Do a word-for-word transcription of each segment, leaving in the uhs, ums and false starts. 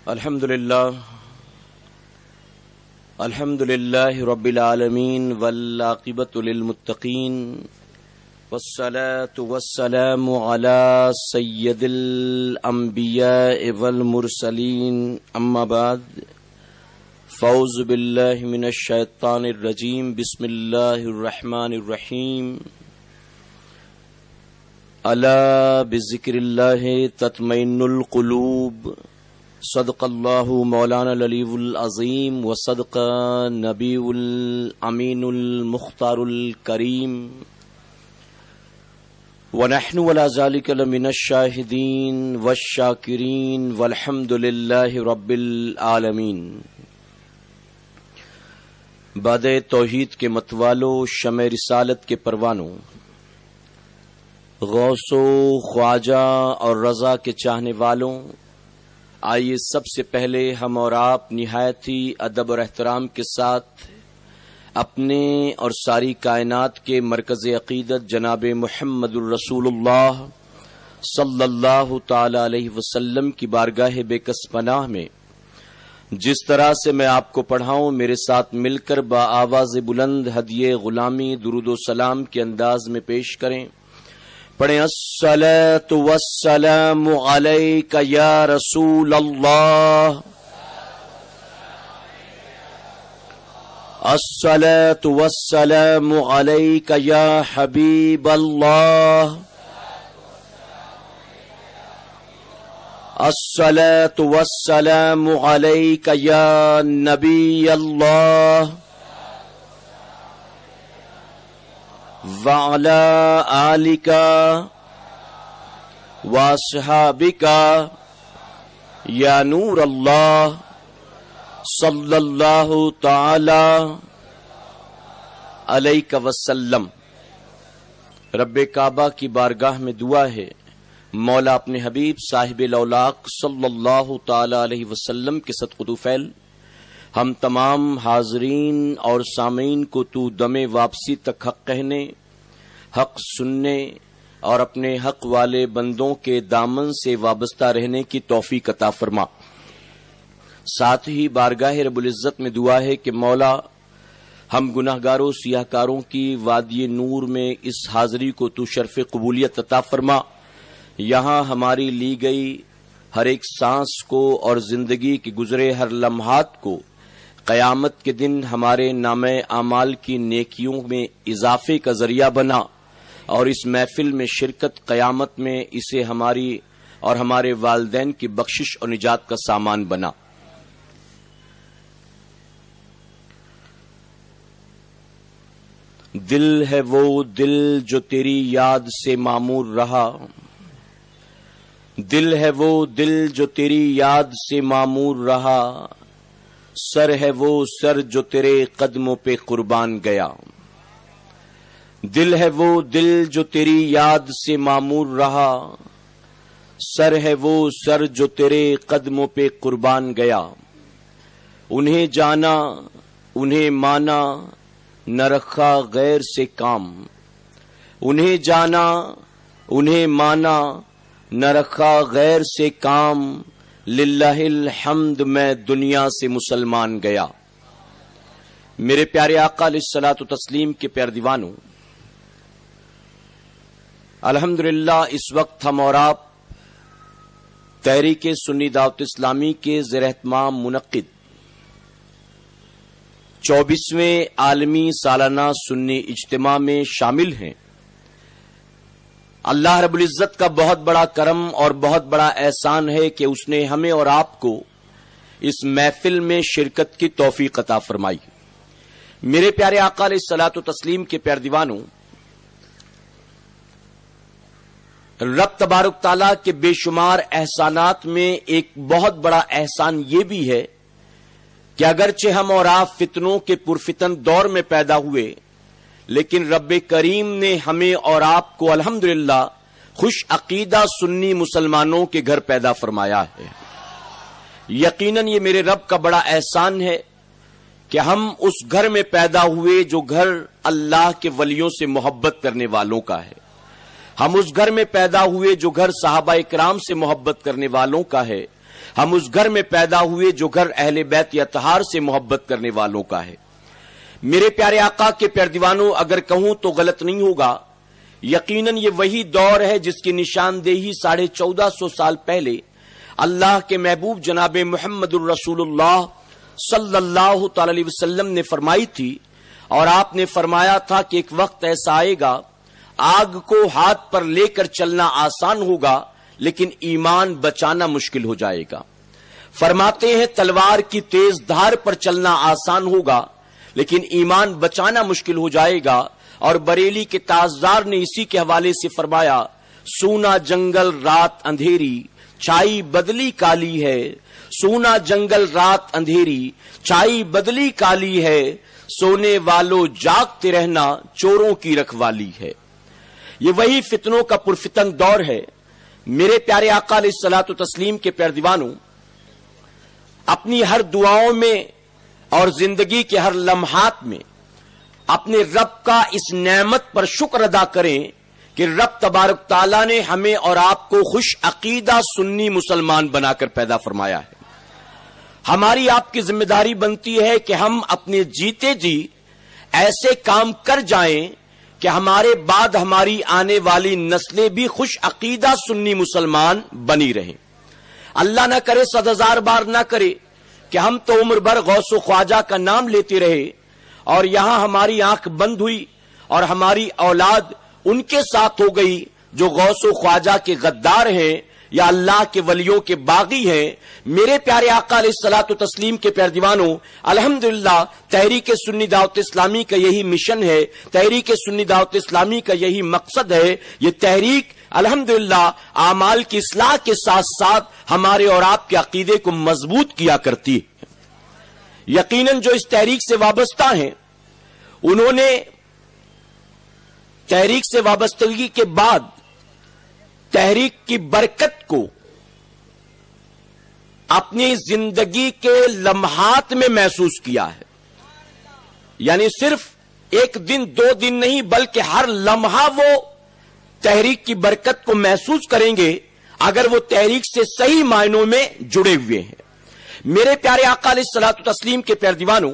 الحمد للہ الحمد للہ رب العالمین والعاقبۃ للمتقین والصلاة والسلام علی سید الانبیاء والمرسلین اما بعد فاعوذ باللہ من الشیطان الرجیم بسم اللہ الرحمن الرحیم الا بذکر اللہ تطمئن القلوب صدق اللہ مولانا العلی العظیم و صدق نبی الامین المختار الکریم ونحن ولا ذلك لمن الشاہدین والشاکرین والحمد للہ رب العالمین۔ باد توحید کے متوالو، شمع رسالت کے پروانوں، غوث و خواجہ اور رضا کے چاہنے والوں، آئیے سب سے پہلے ہم اور آپ نہایت ہی ادب اور احترام کے ساتھ اپنے اور ساری کائنات کے مرکز عقیدت جناب محمد الرسول اللہ صلی اللہ تعالی علیہ وسلم کی بارگاہ بے کس پناہ میں جس طرح سے میں آپ کو پڑھاؤں میرے ساتھ مل کر با آواز بلند ہدیے غلامی درود و سلام کے انداز میں پیش کریں۔ پڑھیں الصلاۃ والسلام علیک یا رسول اللہ، الصلاۃ والسلام علیک یا حبیب اللہ، الصلاۃ والسلام علیک یا نبی اللہ وعلی آلک واصحابک یا نور اللہ صلی اللہ تعالی علیک وسلم۔ رب کعبہ کی بارگاہ میں دعا ہے مولا اپنے حبیب صاحب الاولاق صلی اللہ تعالی علیہ وسلم کے صدقۃ فعل ہم تمام حاضرین اور سامعین کو تو دم واپسی تک حق کہنے، حق سننے اور اپنے حق والے بندوں کے دامن سے وابستہ رہنے کی توفیق عطا فرما۔ ساتھ ہی بارگاہ رب العزت میں دعا ہے کہ مولا ہم گناہ گاروں سیاہ کاروں کی وادی نور میں اس حاضری کو تو شرف قبولیت عطا فرما۔ یہاں ہماری لی گئی ہر ایک سانس کو اور زندگی کے گزرے ہر لمحات کو قیامت کے دن ہمارے نامہ اعمال کی نیکیوں میں اضافے کا ذریعہ بنا، اور اس محفل میں شرکت قیامت میں اسے ہماری اور ہمارے والدین کی بخشش اور نجات کا سامان بنا۔ دل ہے وہ دل جو تیری یاد سے معمور رہا، دل ہے وہ دل جو تیری یاد سے معمور رہا، سر ہے وہ سر جو تیرے قدموں پہ قربان گیا۔ دل ہے وہ دل جو تیری یاد سے معمور رہا، سر ہے وہ سر جو تیرے قدموں پہ قربان گیا۔ انہیں جانا انہیں مانا نہ رکھا غیر سے کام، انہیں جانا انہیں مانا نہ رکھا غیر سے کام، للہ الحمد میں دنیا سے مسلمان گیا۔ میرے پیارے آقا علیہ الصلوۃ والتسلیم کے پیارے دیوانوں، الحمدللہ اس وقت ہم اور آپ تحریک سنی دعوت اسلامی کے زیر اہتمام منعقد چوبیسویں عالمی سالانہ سنی اجتماع میں شامل ہیں۔ اللہ رب العزت کا بہت بڑا کرم اور بہت بڑا احسان ہے کہ اس نے ہمیں اور آپ کو اس محفل میں شرکت کی توفیق عطا فرمائی۔ میرے پیارے آقا علیہ الصلوۃ والتسلیم کے پیارے دیوانوں، رب تبارک تعالیٰ کے بے شمار احسانات میں ایک بہت بڑا احسان یہ بھی ہے کہ اگرچہ ہم اور آپ فتنوں کے پرفتن دور میں پیدا ہوئے، لیکن رب کریم نے ہمیں اور آپ کو الحمدللہ خوش عقیدہ سنی مسلمانوں کے گھر پیدا فرمایا ہے۔ یقیناً یہ میرے رب کا بڑا احسان ہے کہ ہم اس گھر میں پیدا ہوئے جو گھر اللہ کے ولیوں سے محبت کرنے والوں کا ہے، ہم اس گھر میں پیدا ہوئے جو گھر صحابہ اکرام سے محبت کرنے والوں کا ہے، ہم اس گھر میں پیدا ہوئے جو گھر اہل بیت اطہار سے محبت کرنے والوں کا ہے۔ میرے پیارے آقا کے پیارے دیوانوں، اگر کہوں تو غلط نہیں ہوگا، یقیناً یہ وہی دور ہے جس کی نشاندہی ساڑھے چودہ سو سال پہلے اللہ کے محبوب جناب محمد الرسول اللہ صلی اللہ تعالی علیہ وسلم نے فرمائی تھی، اور آپ نے فرمایا تھا کہ ایک وقت ایسا آئے گا آگ کو ہاتھ پر لے کر چلنا آسان ہوگا لیکن ایمان بچانا مشکل ہو جائے گا۔ فرماتے ہیں تلوار کی تیز دھار پر چلنا آسان ہوگا لیکن ایمان بچانا مشکل ہو جائے گا، اور بریلی کے تاجدار نے اسی کے حوالے سے فرمایا سونا جنگل رات اندھیری چھائی بدلی کالی ہے، سونا جنگل رات اندھیری چھائی بدلی کالی ہے، سونے والوں جاگتے رہنا چوروں کی رکھوالی ہے۔ یہ وہی فتنوں کا پرفتن دور ہے۔ میرے پیارے آقا علیہ الصلوۃ والتسلیم کے پیارے دیوانوں، اپنی ہر دعاؤں میں اور زندگی کے ہر لمحات میں اپنے رب کا اس نعمت پر شکر ادا کریں کہ رب تبارک تعالیٰ نے ہمیں اور آپ کو خوش عقیدہ سنی مسلمان بنا کر پیدا فرمایا ہے۔ ہماری آپ کی ذمہ داری بنتی ہے کہ ہم اپنے جیتے جی ایسے کام کر جائیں کہ ہمارے بعد ہماری آنے والی نسلیں بھی خوش عقیدہ سنی مسلمان بنی رہیں۔ اللہ نہ کرے، صد ہزار بار نہ کرے کہ ہم تو عمر بھر غوث و خواجہ کا نام لیتے رہے اور یہاں ہماری آنکھ بند ہوئی اور ہماری اولاد ان کے ساتھ ہو گئی جو غوث و خواجہ کے غدار ہیں یا اللہ کے ولیوں کے باغی ہیں۔ میرے پیارے آقا علیہ الصلوۃ والتسلیم کے پیارے دیوانوں، الحمدللہ تحریک سنی دعوت اسلامی کا یہی مشن ہے، تحریک سنی دعوت اسلامی کا یہی مقصد ہے۔ یہ تحریک الحمدللہ اعمال کی اصلاح کے ساتھ ساتھ ہمارے اور آپ کے عقیدے کو مضبوط کیا کرتی ہے۔ یقیناً جو اس تحریک سے وابستہ ہیں انہوں نے تحریک سے وابستگی کے بعد تحریک کی برکت کو اپنی زندگی کے لمحات میں محسوس کیا ہے، یعنی صرف ایک دن دو دن نہیں بلکہ ہر لمحہ وہ تحریک کی برکت کو محسوس کریں گے اگر وہ تحریک سے صحیح معنوں میں جڑے ہوئے ہیں۔ میرے پیارے آقا علیہ الصلوۃ والتسلیم کے پیارے دیوانوں،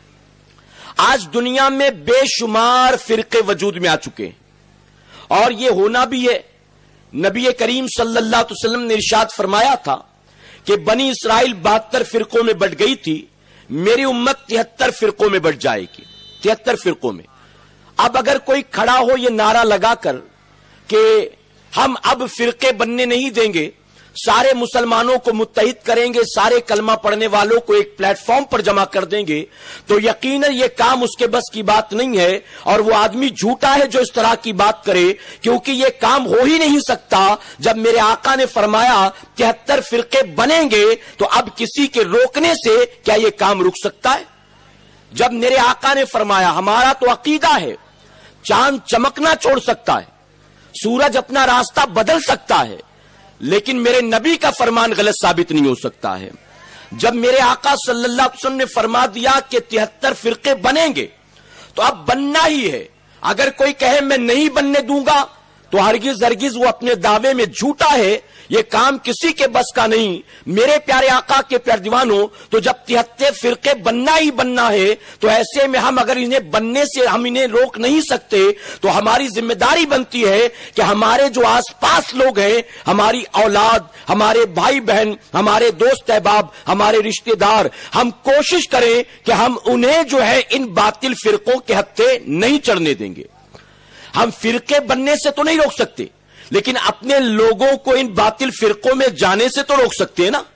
آج دنیا میں بے شمار فرقے وجود میں آ چکے ہیں اور یہ ہونا بھی ہے۔ نبی کریم صلی اللہ علیہ وسلم نے ارشاد فرمایا تھا کہ بنی اسرائیل بہتر فرقوں میں بٹ گئی تھی، میری امت تہتر فرقوں میں بٹ جائے گی، تہتر فرقوں میں۔ اب اگر کوئی کھڑا ہو یہ نعرہ لگا کر کہ ہم اب فرقے بننے نہیں دیں گے، سارے مسلمانوں کو متحد کریں گے، سارے کلمہ پڑھنے والوں کو ایک پلیٹ فارم پر جمع کر دیں گے، تو یقیناً یہ کام اس کے بس کی بات نہیں ہے، اور وہ آدمی جھوٹا ہے جو اس طرح کی بات کرے، کیونکہ یہ کام ہو ہی نہیں سکتا۔ جب میرے آقا نے فرمایا تہتر فرقے بنیں گے تو اب کسی کے روکنے سے کیا یہ کام رک سکتا ہے؟ جب میرے آقا نے فرمایا، ہمارا تو عقیدہ ہے چاند چمکنا چھوڑ سکتا ہے، سورج اپنا راستہ بدل سکتا ہے، لیکن میرے نبی کا فرمان غلط ثابت نہیں ہو سکتا ہے۔ جب میرے آقا صلی اللہ علیہ وسلم نے فرما دیا کہ تہتر فرقے بنیں گے تو اب بننا ہی ہے۔ اگر کوئی کہے میں نہیں بننے دوں گا تو ہرگز ہرگز وہ اپنے دعوے میں جھوٹا ہے، یہ کام کسی کے بس کا نہیں۔ میرے پیارے آقا کے پیارے دیوانوں، تو جب تہتر فرقے بننا ہی بننا ہے تو ایسے میں ہم اگر انہیں بننے سے ہم انہیں روک نہیں سکتے تو ہماری ذمہ داری بنتی ہے کہ ہمارے جو آس پاس لوگ ہیں، ہماری اولاد، ہمارے بھائی بہن، ہمارے دوست احباب، ہمارے رشتہ دار، ہم کوشش کریں کہ ہم انہیں جو ہے ان باطل فرقوں کے ہتھے نہیں چڑھنے دیں گے۔ ہم فرقے بننے سے تو نہیں روک سکتے، لیکن اپنے لوگوں کو ان باطل فرقوں میں جانے سے تو روک سکتے ہیں نا۔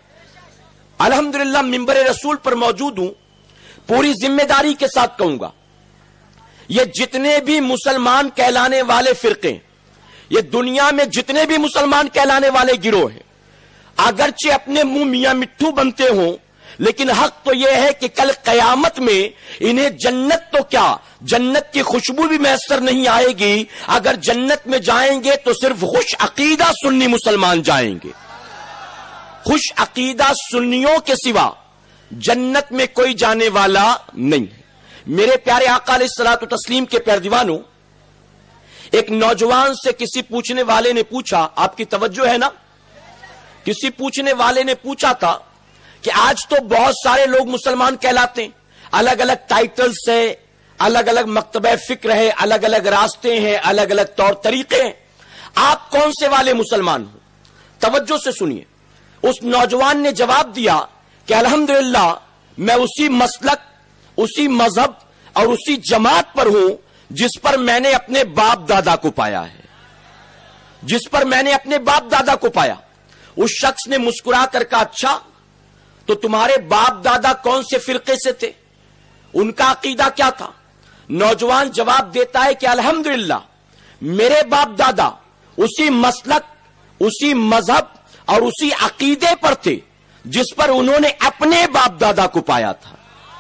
الحمدللہ ممبر رسول پر موجود ہوں، پوری ذمہ داری کے ساتھ کہوں گا، یہ جتنے بھی مسلمان کہلانے والے فرقے، یہ دنیا میں جتنے بھی مسلمان کہلانے والے گروہ ہیں، اگرچہ اپنے منہ میاں مٹھو بنتے ہوں، لیکن حق تو یہ ہے کہ کل قیامت میں انہیں جنت تو کیا، جنت کی خوشبو بھی میسر نہیں آئے گی۔ اگر جنت میں جائیں گے تو صرف خوش عقیدہ سنی مسلمان جائیں گے۔ خوش عقیدہ سنیوں کے سوا جنت میں کوئی جانے والا نہیں ہے۔ میرے پیارے آقا علیہ الصلوۃ والتسلیم کے پیارے دیوانوں، ایک نوجوان سے کسی پوچھنے والے نے پوچھا، آپ کی توجہ ہے نا، کسی پوچھنے والے نے پوچھا تھا کہ آج تو بہت سارے لوگ مسلمان کہلاتے ہیں، الگ الگ ٹائٹل سے، الگ الگ مکتبہ فکر ہے، الگ الگ راستے ہیں، الگ الگ طور طریقے ہیں، آپ کون سے والے مسلمان ہو؟ توجہ سے سنیے، اس نوجوان نے جواب دیا کہ الحمدللہ میں اسی مسلک، اسی مذہب اور اسی جماعت پر ہوں جس پر میں نے اپنے باپ دادا کو پایا ہے، جس پر میں نے اپنے باپ دادا کو پایا۔ اس شخص نے مسکرا کر کہا اچھا تو تمہارے باپ دادا کون سے فرقے سے تھے، ان کا عقیدہ کیا تھا؟ نوجوان جواب دیتا ہے کہ الحمدللہ میرے باپ دادا اسی مسلک، اسی مذہب اور اسی عقیدے پر تھے جس پر انہوں نے اپنے باپ دادا کو پایا تھا۔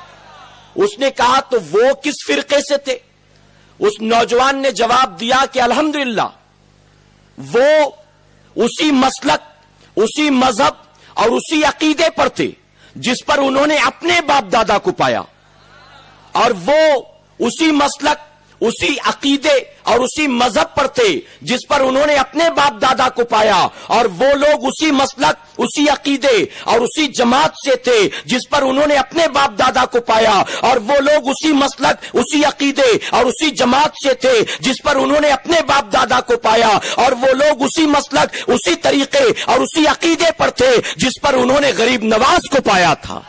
اس نے کہا تو وہ کس فرقے سے تھے؟ اس نوجوان نے جواب دیا کہ الحمدللہ وہ اسی مسلک، اسی مذہب اور اسی عقیدے پر تھے جس پر انہوں نے اپنے باپ دادا کو پایا، اور وہ اسی مسلک، اسی عقیدے اور اسی مذہب پر تھے جس پر انہوں نے اپنے باپ دادا کو پایا، اور وہ لوگ اسی مسلک، اسی عقیدے اور اسی جماعت سے تھے جس پر انہوں نے اپنے باپ دادا کو پایا، اور وہ لوگ اسی مسلک، اسی عقیدے اور اسی جماعت سے تھے جس پر انہوں نے اپنے باپ دادا کو پایا، اور وہ لوگ اسی مسلک، اسی طریقے اور اسی عقیدے پر تھے جس پر انہوں نے غریب نواز کو پایا تھا۔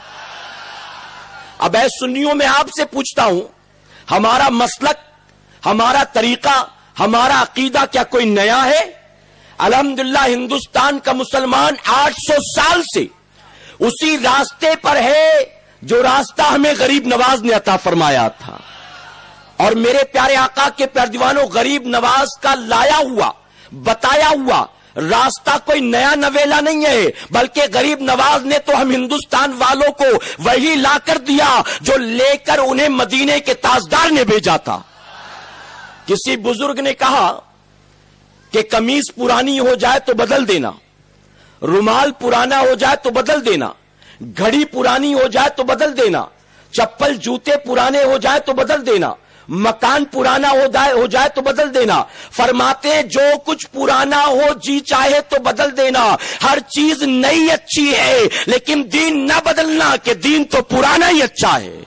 اب اے سنیوں میں آپ سے پوچھتا ہوں، ہمارا مسلک، ہمارا طریقہ، ہمارا عقیدہ کیا کوئی نیا ہے؟ الحمدللہ ہندوستان کا مسلمان آٹھ سو سال سے اسی راستے پر ہے جو راستہ ہمیں غریب نواز نے عطا فرمایا تھا۔ اور میرے پیارے آقا کے پیارے دیوانوں، غریب نواز کا لایا ہوا، بتایا ہوا راستہ کوئی نیا نویلا نہیں ہے، بلکہ غریب نواز نے تو ہم ہندوستان والوں کو وہی لا کر دیا جو لے کر انہیں مدینے کے تاجدار نے بھیجا تھا۔ کسی بزرگ نے کہا کہ قمیص پرانی ہو جائے تو بدل دینا، رومال پرانا ہو جائے تو بدل دینا، گھڑی پرانی ہو جائے تو بدل دینا، چپل جوتے پرانے ہو جائے تو بدل دینا، مکان پرانا ہو جائے ہو جائے تو بدل دینا۔ فرماتے ہیں جو کچھ پرانا ہو جی چاہے تو بدل دینا، ہر چیز نئی اچھی ہے لیکن دین نہ بدلنا کہ دین تو پرانا ہی اچھا ہے۔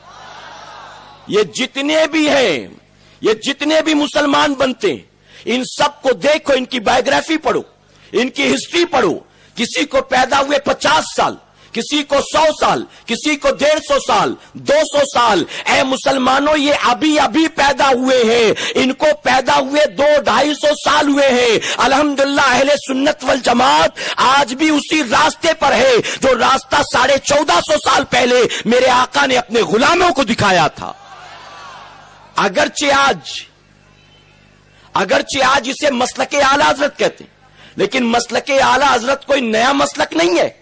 یہ جتنے بھی ہیں، یہ جتنے بھی مسلمان بنتے ہیں، ان سب کو دیکھو، ان کی بایوگرافی پڑھو، ان کی ہسٹری پڑھو، کسی کو پیدا ہوئے پچاس سال، کسی کو سو سال، کسی کو ڈیڑھ سو سال، دو سو سال۔ اے مسلمانوں، یہ ابھی ابھی پیدا ہوئے ہیں، ان کو پیدا ہوئے دو ڈھائی سو سال ہوئے ہیں۔ الحمدللہ اہل سنت والجماعت آج بھی اسی راستے پر ہے جو راستہ ساڑھے چودہ سو سال پہلے میرے آقا نے اپنے غلاموں کو دکھایا تھا۔ اگرچہ آج اگرچہ آج اسے مسلک اعلی حضرت کہتے ہیں، لیکن مسلک اعلی حضرت کوئی نیا مسلک نہیں ہے۔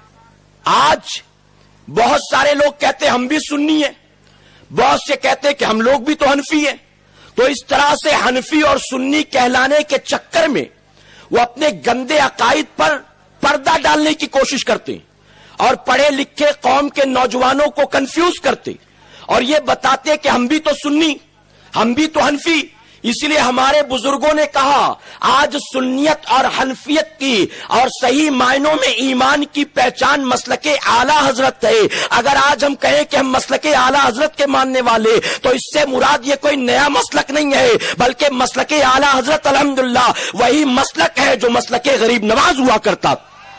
آج بہت سارے لوگ کہتے ہیں ہم بھی سنی ہیں، بہت سے کہتے ہیں کہ ہم لوگ بھی تو حنفی ہیں، تو اس طرح سے حنفی اور سنی کہلانے کے چکر میں وہ اپنے گندے عقائد پر پردہ ڈالنے کی کوشش کرتے ہیں اور پڑھے لکھے قوم کے نوجوانوں کو کنفیوز کرتے اور یہ بتاتے کہ ہم بھی تو سنی، ہم بھی تو حنفی۔ اس لیے ہمارے بزرگوں نے کہا آج سنیت اور حنفیت کی اور صحیح معنوں میں ایمان کی پہچان مسلک اعلی حضرت ہے۔ اگر آج ہم کہیں کہ ہم مسلک اعلی حضرت کے ماننے والے، تو اس سے مراد یہ کوئی نیا مسلک نہیں ہے، بلکہ مسلک اعلی حضرت الحمدللہ وہی مسلک ہے جو مسلک غریب نواز ہوا کرتا۔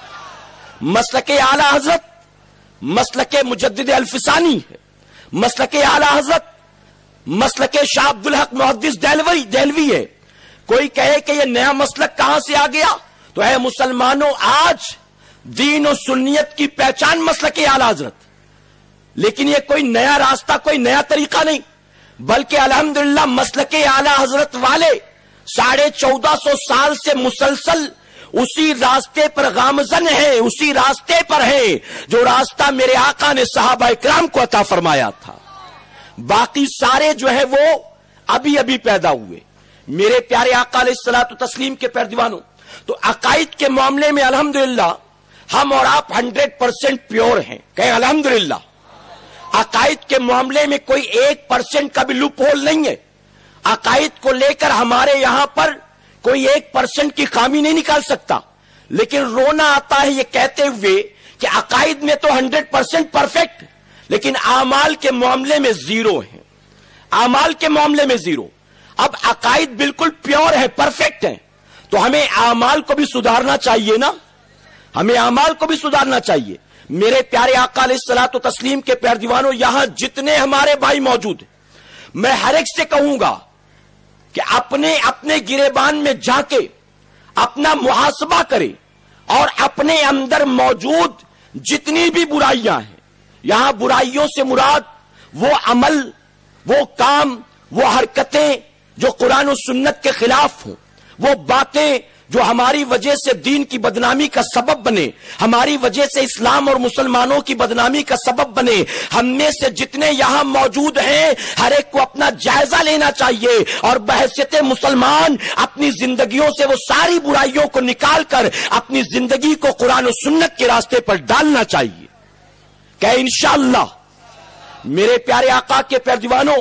مسلک اعلی حضرت مسلک مجدد الفسانی ہے، مسلک اعلی حضرت مسلک شاہ عبد الحق محدث دہلوی دہلوی ہے۔ کوئی کہے کہ یہ نیا مسلک کہاں سے آ گیا، تو اے مسلمانوں، آج دین و سنیت کی پہچان مسلک اعلی حضرت، لیکن یہ کوئی نیا راستہ، کوئی نیا طریقہ نہیں، بلکہ الحمدللہ مسلک اعلی حضرت والے ساڑھے چودہ سو سال سے مسلسل اسی راستے پر گامزن ہے، اسی راستے پر ہے جو راستہ میرے آقا نے صحابہ اکرام کو عطا فرمایا تھا۔ باقی سارے جو ہے وہ ابھی ابھی پیدا ہوئے۔ میرے پیارے آقا علیہ الصلوۃ والتسلیم کے پیارے دیوانوں، تو عقائد کے معاملے میں الحمدللہ ہم اور آپ ہنڈریڈ پرسینٹ پیور ہیں، کہیں الحمدللہ۔ عقائد کے معاملے میں کوئی ایک پرسینٹ کا بھی لوپ ہول نہیں ہے۔ عقائد کو لے کر ہمارے یہاں پر کوئی ایک پرسینٹ کی خامی نہیں نکال سکتا، لیکن رونا آتا ہے یہ کہتے ہوئے کہ عقائد میں تو ہنڈریڈ پرسینٹ پرفیکٹ، لیکن اعمال کے معاملے میں زیرو ہیں، اعمال کے معاملے میں زیرو۔ اب عقائد بالکل پیور ہے، پرفیکٹ ہے، تو ہمیں اعمال کو بھی سدھارنا چاہیے نا، ہمیں اعمال کو بھی سدھارنا چاہیے۔ میرے پیارے آقا علیہ الصلوۃ و تسلیم کے پیارے دیوانوں، یہاں جتنے ہمارے بھائی موجود ہیں، میں ہر ایک سے کہوں گا کہ اپنے اپنے گریبان میں جا کے اپنا محاسبہ کرے اور اپنے اندر موجود جتنی بھی برائیاں ہیں، یہاں برائیوں سے مراد وہ عمل، وہ کام، وہ حرکتیں جو قرآن و سنت کے خلاف ہوں، وہ باتیں جو ہماری وجہ سے دین کی بدنامی کا سبب بنے، ہماری وجہ سے اسلام اور مسلمانوں کی بدنامی کا سبب بنے، ہم میں سے جتنے یہاں موجود ہیں ہر ایک کو اپنا جائزہ لینا چاہیے اور بحیثیت مسلمان اپنی زندگیوں سے وہ ساری برائیوں کو نکال کر اپنی زندگی کو قرآن و سنت کے راستے پر ڈالنا چاہیے کہ انشاءاللہ۔ میرے پیارے آقا کے پیارے دیوانوں،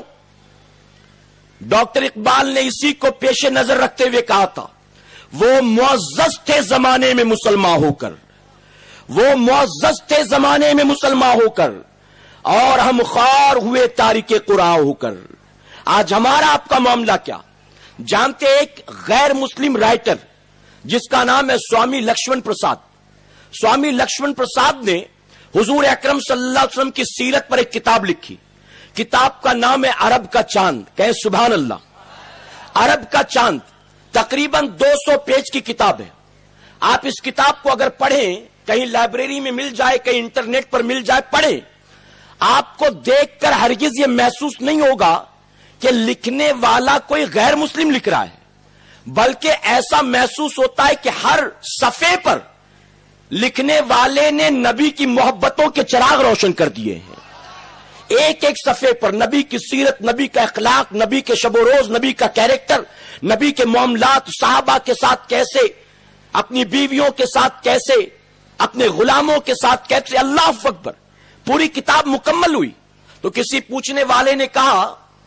ڈاکٹر اقبال نے اسی کو پیش نظر رکھتے ہوئے کہا تھا، وہ معزز تھے زمانے میں مسلمان ہو کر، وہ معزز تھے زمانے میں مسلمان ہو کر، اور ہم خوار ہوئے تارک قرآن ہو کر۔ آج ہمارا آپ کا معاملہ کیا؟ جانتے ایک غیر مسلم رائٹر جس کا نام ہے سوامی لکشمن پرساد، سوامی لکشمن پرساد نے حضور اکرم صلی اللہ علیہ وسلم کی سیرت پر ایک کتاب لکھی، کتاب کا نام ہے عرب کا چاند، کہیں سبحان اللہ۔ عرب کا چاند تقریباً دو سو پیج کی کتاب ہے۔ آپ اس کتاب کو اگر پڑھیں، کہیں لائبریری میں مل جائے، کہیں انٹرنیٹ پر مل جائے، پڑھیں، آپ کو دیکھ کر ہرگز یہ محسوس نہیں ہوگا کہ لکھنے والا کوئی غیر مسلم لکھ رہا ہے، بلکہ ایسا محسوس ہوتا ہے کہ ہر صفحے پر لکھنے والے نے نبی کی محبتوں کے چراغ روشن کر دیے ہیں۔ ایک ایک صفحے پر نبی کی سیرت، نبی کا اخلاق، نبی کے شب و روز، نبی کا کیریکٹر، نبی کے معاملات، صحابہ کے ساتھ کیسے، اپنی بیویوں کے ساتھ کیسے، اپنے غلاموں کے ساتھ کیسے، اللہ اکبر۔ پوری کتاب مکمل ہوئی تو کسی پوچھنے والے نے کہا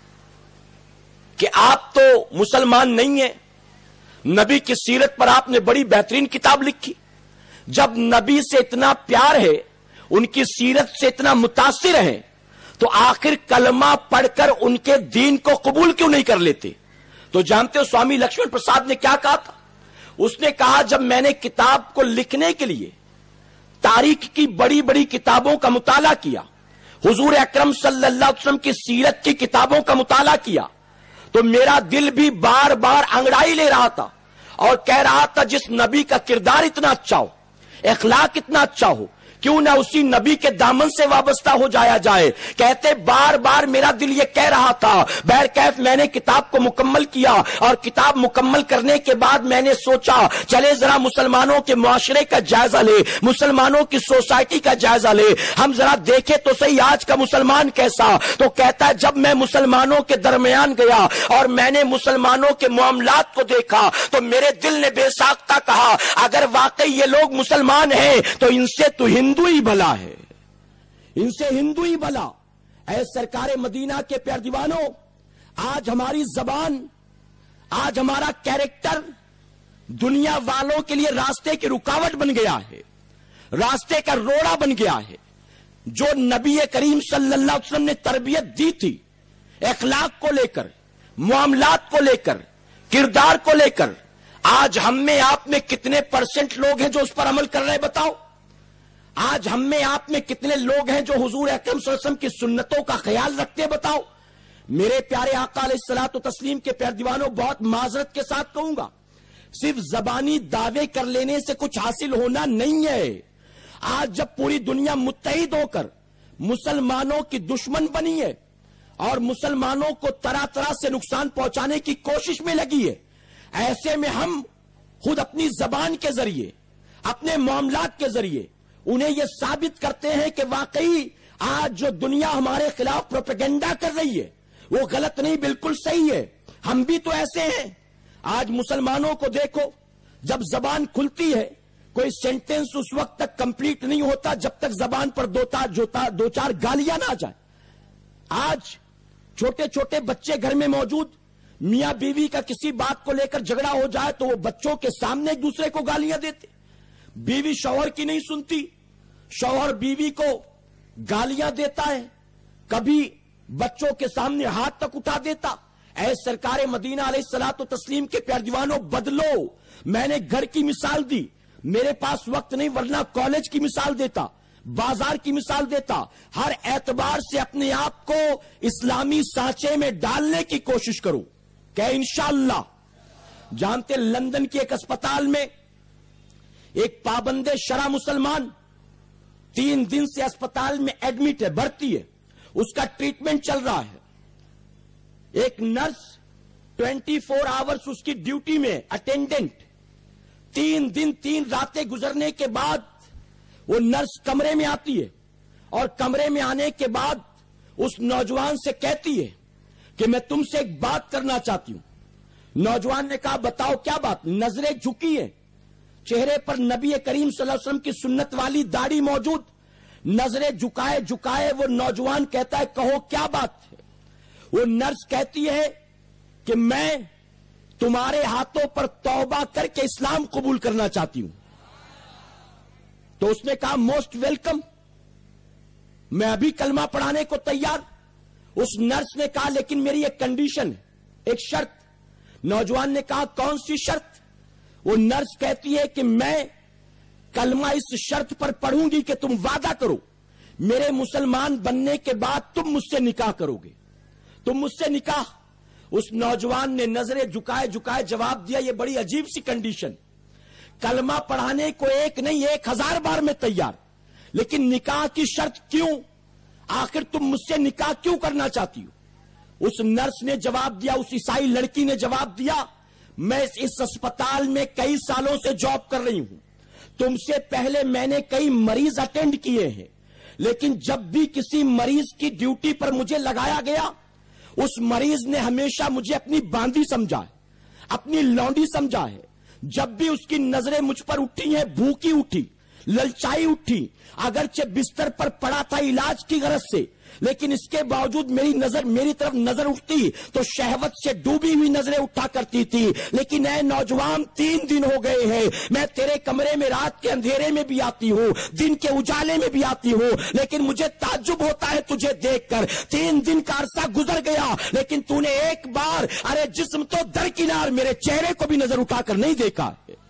کہ آپ تو مسلمان نہیں ہیں، نبی کی سیرت پر آپ نے بڑی بہترین کتاب لکھی، جب نبی سے اتنا پیار ہے، ان کی سیرت سے اتنا متاثر ہے، تو آخر کلمہ پڑھ کر ان کے دین کو قبول کیوں نہیں کر لیتے؟ تو جانتے ہو سوامی لکشمن پرساد نے کیا کہا تھا؟ اس نے کہا جب میں نے کتاب کو لکھنے کے لیے تاریخ کی بڑی بڑی کتابوں کا مطالعہ کیا، حضور اکرم صلی اللہ علیہ وسلم کی سیرت کی کتابوں کا مطالعہ کیا، تو میرا دل بھی بار بار انگڑائی لے رہا تھا اور کہہ رہا تھا جس نبی کا کردار اتنا اچھا ہو، اخلاق اتنا اچھا ہو، کیوں نہ اسی نبی کے دامن سے وابستہ ہو جایا جائے۔ کہتے بار بار میرا دل یہ کہہ رہا تھا، بہرکیف میں نے کتاب کو مکمل کیا، اور کتاب مکمل کرنے کے بعد میں نے سوچا چلے ذرا مسلمانوں کے معاشرے کا جائزہ لے، مسلمانوں کی سوسائٹی کا جائزہ لے، ہم ذرا دیکھیں تو صحیح آج کا مسلمان کیسا۔ تو کہتا ہے جب میں مسلمانوں کے درمیان گیا اور میں نے مسلمانوں کے معاملات کو دیکھا تو میرے دل نے بے ساختہ کہا اگر واقعی یہ لوگ مسلمان ہیں تو ان سے تو ہندو ہی بھلا ہے، ان سے ہندو ہی بھلا۔ اے سرکار مدینہ کے پیار دیوانوں، آج ہماری زبان، آج ہمارا کیریکٹر دنیا والوں کے لیے راستے کی رکاوٹ بن گیا ہے، راستے کا روڑا بن گیا ہے۔ جو نبی کریم صلی اللہ علیہ وسلم نے تربیت دی تھی اخلاق کو لے کر، معاملات کو لے کر، کردار کو لے کر، آج ہم میں آپ میں کتنے پرسنٹ لوگ ہیں جو اس پر عمل کر رہے ہیں بتاؤ؟ آج ہم میں آپ میں کتنے لوگ ہیں جو حضور اکرم صلی اللہ علیہ وسلم کی سنتوں کا خیال رکھتے ہیں بتاؤ؟ میرے پیارے آقا علیہ الصلوۃ و تسلیم کے پیار دیوانوں، بہت معذرت کے ساتھ کہوں گا، صرف زبانی دعوے کر لینے سے کچھ حاصل ہونا نہیں ہے۔ آج جب پوری دنیا متحد ہو کر مسلمانوں کی دشمن بنی ہے اور مسلمانوں کو طرح طرح سے نقصان پہنچانے کی کوشش میں لگی ہے، ایسے میں ہم خود اپنی زبان کے ذریعے، اپنے معاملات کے ذریعے انہیں یہ ثابت کرتے ہیں کہ واقعی آج جو دنیا ہمارے خلاف پروپیگنڈا کر رہی ہے وہ غلط نہیں، بالکل صحیح ہے۔ ہم بھی تو ایسے ہیں۔ آج مسلمانوں کو دیکھو، جب زبان کھلتی ہے کوئی سینٹنس اس وقت تک کمپلیٹ نہیں ہوتا جب تک زبان پر دو چار دو چار گالیاں نہ آ جائیں۔ آج چھوٹے چھوٹے بچے گھر میں موجود، میاں بیوی کا کسی بات کو لے کر جھگڑا ہو جائے تو وہ بچوں کے سامنے ایک دوسرے کو گالیاں دیتے۔ بیوی شوہر کی نہیں سنتی، شوہر بیوی کو گالیاں دیتا ہے، کبھی بچوں کے سامنے ہاتھ تک اٹھا دیتا۔ اے سرکار مدینہ علیہ الصلوۃ و تسلیم کے پیارے دیوانوں، بدلو۔ میں نے گھر کی مثال دی، میرے پاس وقت نہیں ورنہ کالج کی مثال دیتا، بازار کی مثال دیتا۔ ہر اعتبار سے اپنے آپ کو اسلامی سانچے میں ڈالنے کی کوشش کروں کہ انشاءاللہ۔ جانتے لندن کے ایک اسپتال میں ایک پابند شرع مسلمان تین دن سے اسپتال میں ایڈمٹ ہے، بھرتی ہے، اس کا ٹریٹمنٹ چل رہا ہے۔ ایک نرس ٹوینٹی فور آورس اس کی ڈیوٹی میں اٹینڈنٹ، تین دن تین راتیں گزرنے کے بعد وہ نرس کمرے میں آتی ہے اور کمرے میں آنے کے بعد اس نوجوان سے کہتی ہے کہ میں تم سے ایک بات کرنا چاہتی ہوں۔ نوجوان نے کہا بتاؤ کیا بات؟ نظریں جھکی ہیں، چہرے پر نبی کریم صلی اللہ علیہ وسلم کی سنت والی داڑھی موجود، نظریں جھکائے جھکائے وہ نوجوان کہتا ہے کہو کیا بات ہے؟ وہ نرس کہتی ہے کہ میں تمہارے ہاتھوں پر توبہ کر کے اسلام قبول کرنا چاہتی ہوں۔ تو اس نے کہا موسٹ ویلکم، میں ابھی کلمہ پڑھانے کو تیار۔ اس نرس نے کہا لیکن میری ایک کنڈیشن ہے، ایک شرط۔ نوجوان نے کہا کون سی شرط؟ وہ نرس کہتی ہے کہ میں کلمہ اس شرط پر پڑھوں گی کہ تم وعدہ کرو میرے مسلمان بننے کے بعد تم مجھ سے نکاح کرو گے، تم مجھ سے نکاح۔ اس نوجوان نے نظریں جھکائے جھکائے جواب دیا یہ بڑی عجیب سی کنڈیشن، کلمہ پڑھانے کو ایک نہیں ایک ہزار بار میں تیار، لیکن نکاح کی شرط کیوں؟ آخر تم مجھ سے نکاح کیوں کرنا چاہتی ہو؟ اس نرس نے جواب دیا، اس عیسائی لڑکی نے جواب دیا میں اس اسپتال میں کئی سالوں سے جاب کر رہی ہوں، تم سے پہلے میں نے کئی مریض اٹینڈ کیے ہیں، لیکن جب بھی کسی مریض کی ڈیوٹی پر مجھے لگایا گیا اس مریض نے ہمیشہ مجھے اپنی باندی سمجھا ہے، اپنی لونڈی سمجھا ہے۔ جب بھی اس کی نظریں مجھ پر اٹھی ہیں بھوکی اٹھی، للچائی اٹھی، اگرچہ بستر پر پڑا تھا علاج کی غرض سے، لیکن اس کے باوجود میری نظر میری طرف نظر اٹھتی تو شہوت سے ڈوبی ہوئی نظریں اٹھا کرتی تھی۔ لیکن اے نوجوان تین دن ہو گئے ہیں میں تیرے کمرے میں رات کے اندھیرے میں بھی آتی ہوں، دن کے اجالے میں بھی آتی ہوں، لیکن مجھے تعجب ہوتا ہے تجھے دیکھ کر۔ تین دن کا عرصہ گزر گیا لیکن تو نے ایک بار ارے جسم تو درکنار میرے چہرے کو بھی نظر اٹھا کر نہیں دیکھا۔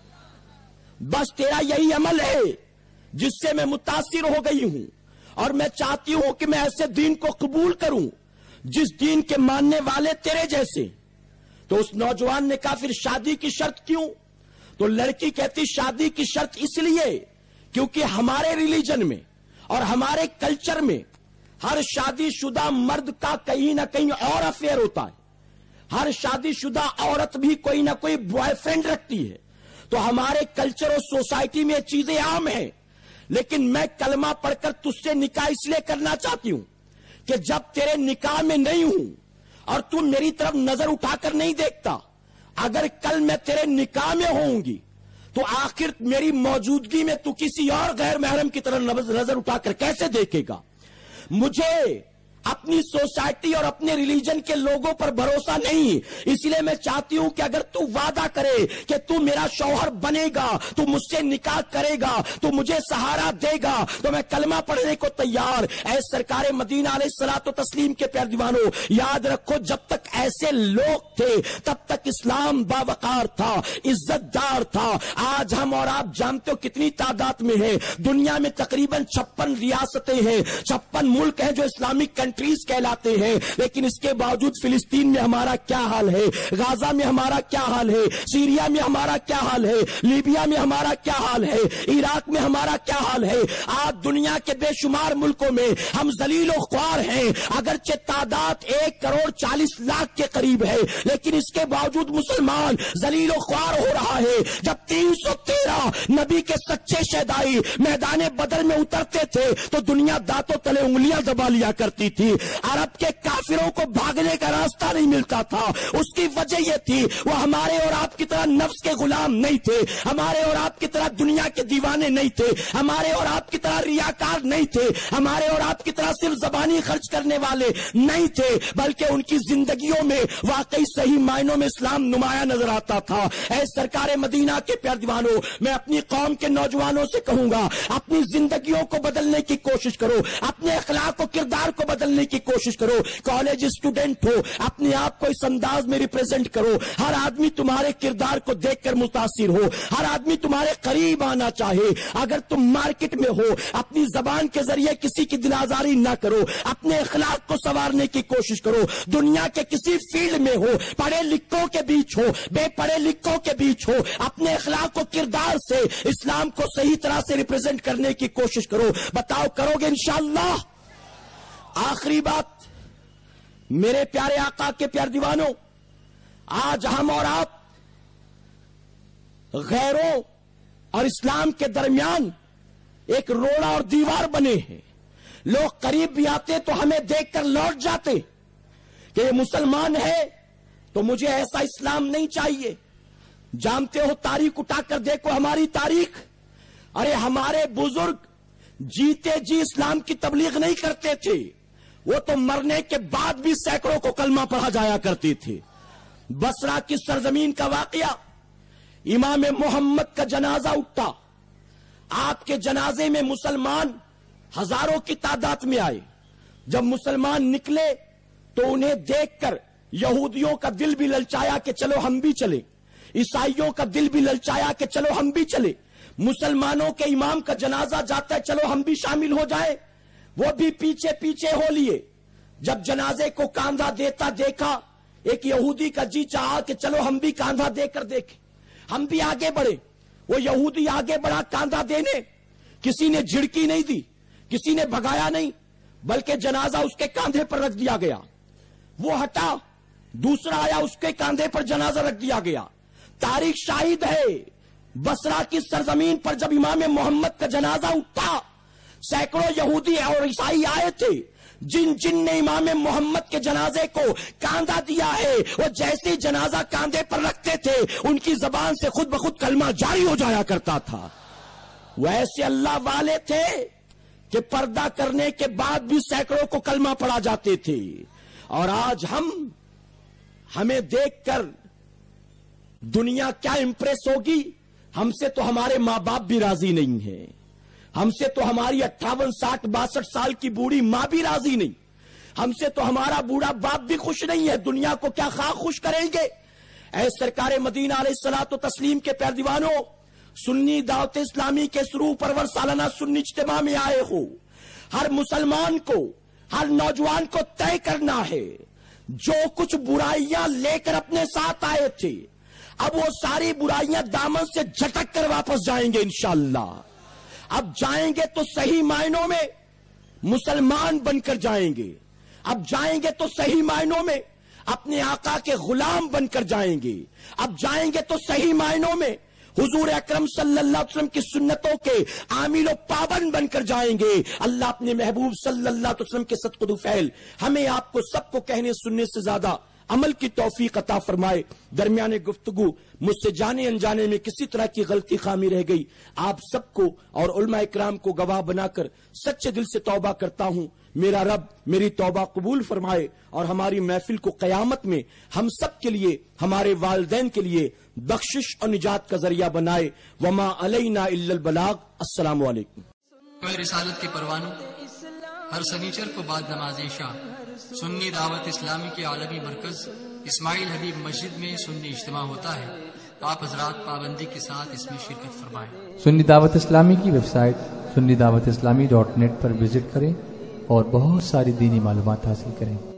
بس تیرا یہی عمل ہے جس سے میں متاثر ہو گئی ہوں اور میں چاہتی ہوں کہ میں ایسے دین کو قبول کروں جس دین کے ماننے والے تیرے جیسے۔ تو اس نوجوان نے کہا پھر شادی کی شرط کیوں؟ تو لڑکی کہتی شادی کی شرط اس لیے کیونکہ ہمارے ریلیجن میں اور ہمارے کلچر میں ہر شادی شدہ مرد کا کہیں نہ کہیں اور افیئر ہوتا ہے، ہر شادی شدہ عورت بھی کوئی نہ کوئی بوائے فرینڈ رکھتی ہے۔ تو ہمارے کلچر اور سوسائٹی میں چیزیں عام ہیں، لیکن میں کلمہ پڑھ کر تجھ سے نکاح اس لیے کرنا چاہتی ہوں کہ جب تیرے نکاح میں نہیں ہوں اور تو میری طرف نظر اٹھا کر نہیں دیکھتا، اگر کل میں تیرے نکاح میں ہوں گی تو آخر میری موجودگی میں تو کسی اور غیر محرم کی طرف نظر اٹھا کر کیسے دیکھے گا؟ مجھے اپنی سوسائٹی اور اپنے ریلیجن کے لوگوں پر بھروسہ نہیں، اس لیے میں چاہتی ہوں کہ اگر تو وعدہ کرے کہ تو میرا شوہر بنے گا، تو مجھ سے نکاح کرے گا، تو مجھے سہارا دے گا، تو میں کلمہ پڑھنے کو تیار۔ اے سرکار مدینہ علیہ الصلوۃ و تسلیم کے پیارے دیوانوں، یاد رکھو جب تک ایسے لوگ تھے تب تک اسلام باوقار تھا، عزت دار تھا۔ آج ہم اور آپ جانتے ہو کتنی تعداد میں ہے، دنیا میں تقریباً چھپن ریاستیں ہیں، چھپن ملک ہیں جو اسلامک کنٹریز کہلاتے ہیں، لیکن اس کے باوجود فلسطین میں ہمارا کیا حال ہے، غزہ میں ہمارا کیا حال ہے، سیریا میں ہمارا کیا حال ہے، لیبیا میں ہمارا کیا حال ہے، عراق میں ہمارا کیا حال ہے۔ آج دنیا کے بے شمار ملکوں میں ہم ذلیل و خوار ہیں، اگرچہ تعداد ایک کروڑ چالیس لاکھ کے قریب ہے، لیکن اس کے باوجود مسلمان ذلیل و خوار ہو رہا ہے۔ جب تین سو تیرہ نبی کے سچے شہدائی میدان بدر میں اترتے تھے تو دنیا دانتوں تلے انگلیاں دبا لیا کرتی تھی۔ تھی، عرب کے کافروں کو بھاگنے کا راستہ نہیں ملتا تھا۔ اس کی وجہ یہ تھی وہ ہمارے اور آپ کی طرح نفس کے غلام نہیں تھے، ہمارے اور آپ کی طرح دنیا کے دیوانے نہیں تھے، ہمارے اور آپ کی طرح ریاکار نہیں تھے، ہمارے اور آپ کی طرح صرف زبانی خرچ کرنے والے نہیں تھے، بلکہ ان کی زندگیوں میں واقعی صحیح معنوں میں اسلام نمایاں نظر آتا تھا۔ اے سرکار مدینہ کے پیارے دیوانوں، میں اپنی قوم کے نوجوانوں سے کہوں گا، اپنی زندگیوں کو بدلنے کی کوشش کرو، اپنے اخلاق و کردار کو بدلنے کی کوشش کرو۔ کالج اسٹوڈنٹ ہو، اپنے آپ کو اس انداز میں ریپریزنٹ کرو، ہر آدمی تمہارے کردار کو دیکھ کر متاثر ہو، ہر آدمی تمہارے قریب آنا چاہے۔ اگر تم مارکیٹ میں ہو، اپنی زبان کے ذریعے کسی کی دل آزاری نہ کرو، اپنے اخلاق کو سنوارنے کی کوشش کرو۔ دنیا کے کسی فیلڈ میں ہو، پڑھے لکھوں کے بیچ ہو، بے پڑھے لکھوں کے بیچ ہو، اپنے اخلاق و کردار سے اسلام کو صحیح طرح سے ریپریزنٹ کرنے کی کوشش کرو۔ بتاؤ کرو گے انشاءاللہ؟ آخری بات، میرے پیارے آقا کے پیارے دیوانوں، آج ہم اور آپ غیروں اور اسلام کے درمیان ایک روڑا اور دیوار بنے ہیں۔ لوگ قریب بھی آتے تو ہمیں دیکھ کر لوٹ جاتے کہ یہ مسلمان ہے تو مجھے ایسا اسلام نہیں چاہیے۔ جانتے ہو تاریخ اٹھا کر دیکھو ہماری تاریخ، ارے ہمارے بزرگ جیتے جی اسلام کی تبلیغ نہیں کرتے تھے، وہ تو مرنے کے بعد بھی سینکڑوں کو کلمہ پڑھا جایا کرتے تھے۔ بصرہ کی سرزمین کا واقعہ، امام محمد کا جنازہ اٹھا، آپ کے جنازے میں مسلمان ہزاروں کی تعداد میں آئے۔ جب مسلمان نکلے تو انہیں دیکھ کر یہودیوں کا دل بھی للچایا کہ چلو ہم بھی چلے، عیسائیوں کا دل بھی للچایا کہ چلو ہم بھی چلے۔ مسلمانوں کے امام کا جنازہ جاتا ہے، چلو ہم بھی شامل ہو جائیں، وہ بھی پیچھے پیچھے ہو لیے۔ جب جنازے کو کاندھا دیتا دیکھا، ایک یہودی کا جی چاہا کہ چلو ہم بھی کاندھا دے کر دیکھیں، ہم بھی آگے بڑھے۔ وہ یہودی آگے بڑھا کاندھا دینے، کسی نے جھڑکی نہیں دی، کسی نے بھگایا نہیں، بلکہ جنازہ اس کے کاندھے پر رکھ دیا گیا۔ وہ ہٹا، دوسرا آیا، اس کے کاندھے پر جنازہ رکھ دیا گیا۔ تاریخ شاہد ہے، بصرہ کی سرزمین پر جب امام محمد کا جنازہ اٹھا، سینکڑوں یہودی اور عیسائی آئے تھے۔ جن جن نے امام محمد کے جنازے کو کاندھا دیا ہے، وہ جیسے جنازہ کاندھے پر رکھتے تھے، ان کی زبان سے خود بخود کلمہ جاری ہو جایا کرتا تھا۔ وہ ایسے اللہ والے تھے کہ پردہ کرنے کے بعد بھی سینکڑوں کو کلمہ پڑھا جاتے تھے۔ اور آج ہم ہمیں دیکھ کر دنیا کیا امپریس ہوگی؟ ہم سے تو ہمارے ماں باپ بھی راضی نہیں ہیں، ہم سے تو ہماری اٹھاون ساٹھ باسٹھ سال کی بوڑھی ماں بھی راضی نہیں، ہم سے تو ہمارا بوڑھا باپ بھی خوش نہیں ہے۔ دنیا کو کیا خواہ خوش کریں گے؟ اے سرکار مدینہ علیہ الصلوۃ و تسلیم کے پیارے دیوانوں، سنی دعوت اسلامی کے سرو پرور سالانہ سنی اجتماع میں آئے ہو، ہر مسلمان کو، ہر نوجوان کو طے کرنا ہے، جو کچھ برائیاں لے کر اپنے ساتھ آئے تھے، اب وہ ساری برائیاں دامن سے جھٹک کر واپس جائیں گے انشاءاللہ۔ اب جائیں گے تو صحیح معنوں میں مسلمان بن کر جائیں گے، اب جائیں گے تو صحیح معنوں میں اپنے آقا کے غلام بن کر جائیں گے، اب جائیں گے تو صحیح معنوں میں حضور اکرم صلی اللہ علیہ وسلم کی سنتوں کے عامل و پابند بن کر جائیں گے۔ اللہ اپنے محبوب صلی اللہ علیہ وسلم کے صدق و دوفعل ہمیں آپ کو سب کو کہنے سننے سے زیادہ عمل کی توفیق عطا فرمائے۔ درمیان گفتگو مجھ سے جانے انجانے میں کسی طرح کی غلطی خامی رہ گئی، آپ سب کو اور علماء اکرام کو گواہ بنا کر سچے دل سے توبہ کرتا ہوں۔ میرا رب میری توبہ قبول فرمائے اور ہماری محفل کو قیامت میں ہم سب کے لیے، ہمارے والدین کے لیے بخشش اور نجات کا ذریعہ بنائے۔ وما علینا الا البلاغ۔ السلام علیکم۔ رسالت کے پروانوں ہر سنیچر کو بعد نماز عشاء سنی دعوت اسلامی کے عالمی مرکز اسماعیل حبیب مسجد میں سنی اجتماع ہوتا ہے۔ آپ حضرات پابندی کے ساتھ اس میں شرکت فرمائیں۔ سنی دعوت اسلامی کی ویب سائٹ سنی دعوت اسلامی ڈاٹ نیٹ پر وزٹ کریں اور بہت ساری دینی معلومات حاصل کریں۔